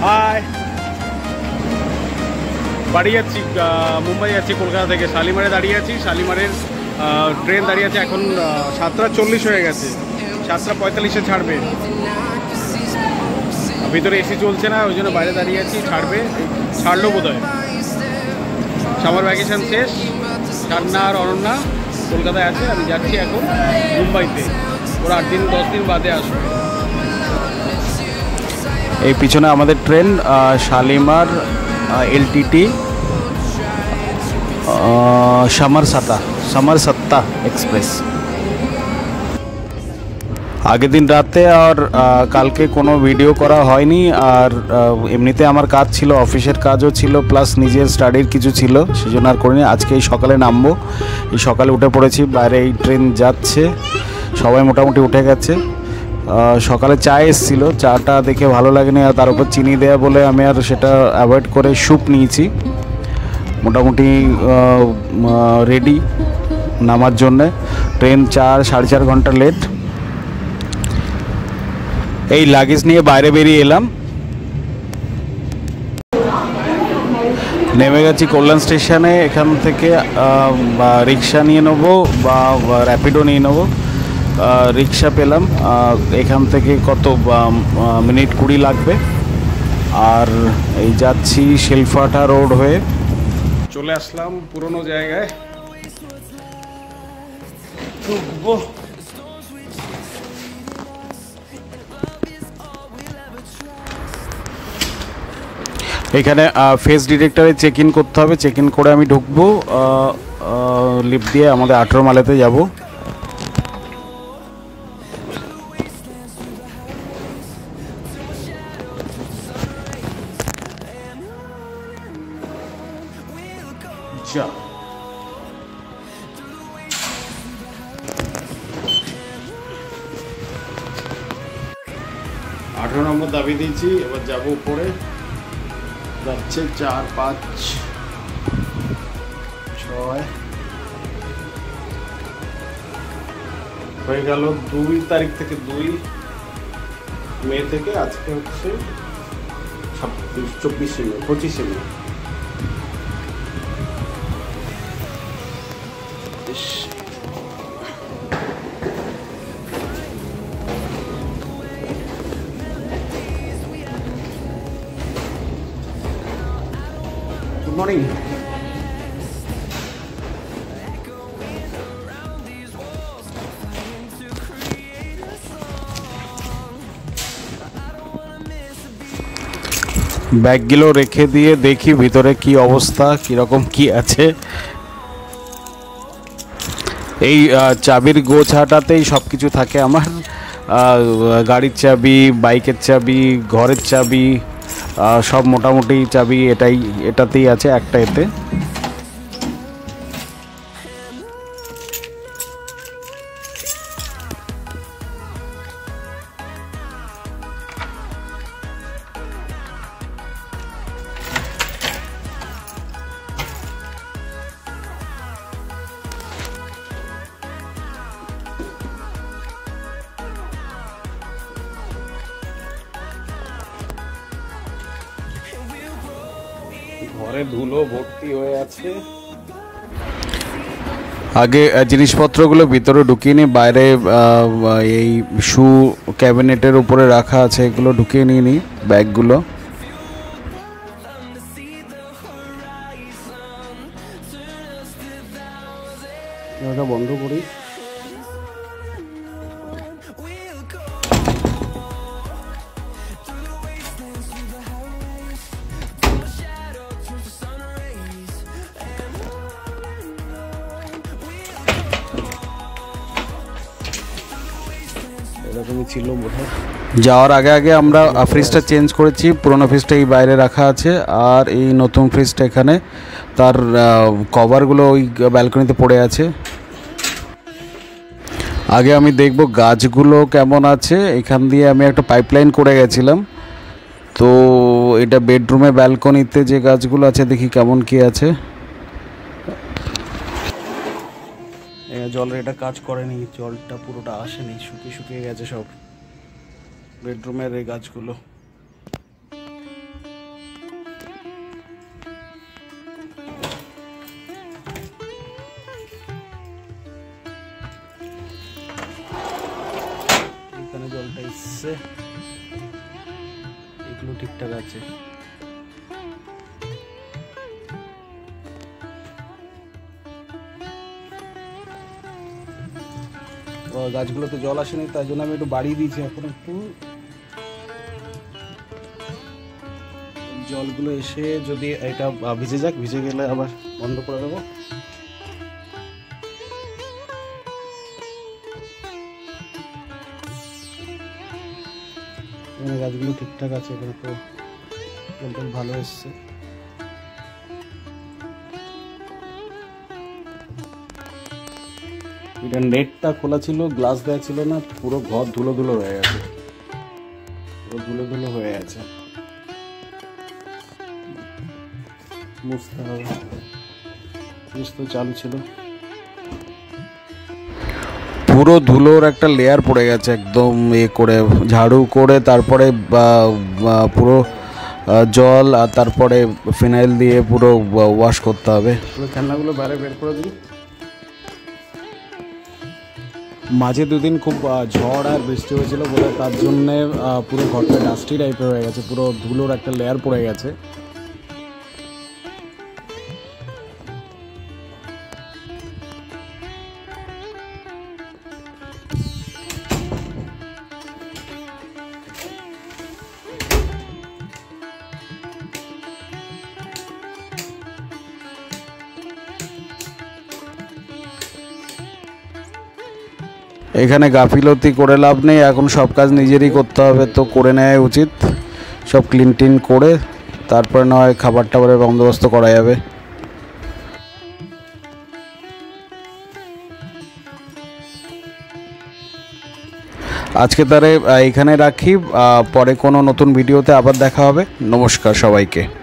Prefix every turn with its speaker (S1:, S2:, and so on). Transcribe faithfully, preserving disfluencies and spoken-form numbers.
S1: High, বাড়ি যাচ্ছি, মুম্বাই যাচ্ছি কলকাতা থেকে। শালিমারে দাঁড়িয়ে আছি। শালিমারের ট্রেন দাঁড়িয়ে আছে এখন সাতটা চল্লিশ হয়ে গেছে, সাতটা পঁয়তাল্লিশে ছাড়বে। ভিতরে এসি চলছে না, ওই জন্য বাইরে দাঁড়িয়ে আছি। ছাড়বে, ছাড়লো বোধ হয়। সামার ভ্যাকেশন শেষ। সান্না আর অনন্যা কলকাতায় আছে, আমি যাচ্ছি এখন মুম্বাইতে। ওরা আট দিন দশ দিন বাদে আসবে। এই পিছনে আমাদের train Shalimar LTT Samarsata Samarsatta express. আগের দিন রাতে আর কালকে কোনো ভিডিও করা হয়নি। আর এমনিতে আমার কাজ ছিল, অফিসের কাজও ছিল, প্লাস নিজের স্টাডির কিছু ছিল, সেই জন্য আর করিনি। আজকে এই সকালে নামবো, এই সকালে উঠে পড়েছি। বাইরে এই ট্রেন যাচ্ছে, সবাই মোটামুটি উঠে গেছে। সকালে চা এসেছিলো, চাটা দেখে ভালো লাগেনি, আর তার উপর চিনি দেয়া বলে আমি আর সেটা অ্যাভয়েড করে স্যুপ নিয়েছি। মোটামুটি রেডি নামার জন্যে। ট্রেন চার সাড়ে চার ঘন্টা লেট। এই লাগেজ নিয়ে বাইরে বেরিয়ে এলাম। নেমে গেছি কল্যাণ স্টেশনে। এখান থেকে রিক্সা নিয়ে নেবো বা র্যাপিডো নিয়ে নেবো। রিক্সা পেলাম, এখান থেকে কত মিনিট কুড়ি লাগবে। আর এই যাচ্ছি শিলফাটা রোড হয়ে। চলে আসলাম পুরনো জায়গায়। ঢুকবো। এখানে ফেস ডিটেক্টরে চেক ইন করতে হবে। চেক ইন করে আমি ঢুকবো। লিফট দিয়ে আমাদের আঠেরো মালেতে যাব। যা আঠেরো নম্বর দাবি দিয়েছি, এবার যাবো উপরে। যাচ্ছে চার পাঁচ ছয় হয়ে গেল। দুই তারিখ থেকে, দুই মে থেকে আজকে হচ্ছে ছাব্বিশ চব্বিশে মে পঁচিশে মে। Good morning. ব্যাগগুলো রেখে দিয়ে দেখি ভিতরে কি অবস্থা, কিরকম কি আছে। এই চাবির গোছাটাতেই সব কিছু থাকে আমার। গাড়ির চাবি, বাইকের চাবি, ঘরের চাবি, সব মোটামুটি চাবি এটাই এটাতেই আছে, একটা এতে। ঘরে ধুলো ভর্তি হয়ে আছে। আগে জিনিসপত্রগুলো ভিতরে ঢুকিয়ে নিই। বাইরে এই শু ক্যাবিনেটের উপরে রাখা আছে, এগুলো ঢুকিয়ে নিয়ে নিই ব্যাগগুলো। এটা বন্ধ করি। এরকমই ছিল বোধহয়। যাওয়ার আগে আগে আমরা ফ্রিজটা চেঞ্জ করেছি। পুরোনো ফ্রিজটা এই বাইরে রাখা আছে, আর এই নতুন ফ্রিজটা এখানে। তার কভারগুলো ওই ব্যালকনিতে পড়ে আছে। আগে আমি দেখব গাছগুলো কেমন আছে। এখান দিয়ে আমি একটা পাইপলাইন করে গেছিলাম, তো এটা বেডরুমে ব্যালকনিতে যে গাছগুলো আছে দেখি কেমন কি আছে। জলের এটা কাজ করেনি, জলটা পুরোটা আসেনি, শুকিয়ে শুকিয়ে গেছে সব বেডরুমের এই গাছগুলো। গাছগুলো ঠিকঠাক আছে। গাছগুলোতে জল আসেনি, তাই জন্য আমি একটু বাড়িয়ে দিয়েছি। এখন একটু জলগুলো এসে যদি এটা ভিজে যাক, ভিজে গেলে আবার বন্ধ করে দেবো। এখানে গাছগুলো ঠিকঠাক আছে, এখানে তো জল টল ভালো এসছে। এটা নেটটা খোলা ছিল, গ্লাস দেওয়া ছিল না, পুরো ঘর ধুলো ধুলো হয়ে গেছে, পুরো ধুলো ধুলো হয়ে গেছে, মুছতে হবে। তো চালু ছিল, পুরো ধুলোর একটা লেয়ার পড়ে গেছে একদম এ করে ঝাড়ু করে, তারপরে পুরো জল আর তারপরে ফিনাইল দিয়ে পুরো ওয়াশ করতে হবে। পুরো খেলনাগুলো বাইরে বের করে দিই। মাঝে দুদিন খুব ঝড় আর বৃষ্টি হয়েছিল বলে তার জন্যে পুরো ঘরটা ডাস্টি টাইপের হয়ে গেছে, পুরো ধুলোর একটা লেয়ার পড়ে গেছে। এখানে গাফিলতি করে লাভ নেই, এখন সব কাজ নিজেরই করতে হবে, তো করে নেওয়া উচিত। সব ক্লিন টিন করে তারপরে নয় খাবার টাবারের বন্দোবস্ত করা যাবে। আজকে তারে এখানে রাখি, পরে কোনো নতুন ভিডিওতে আবার দেখা হবে। নমস্কার সবাইকে।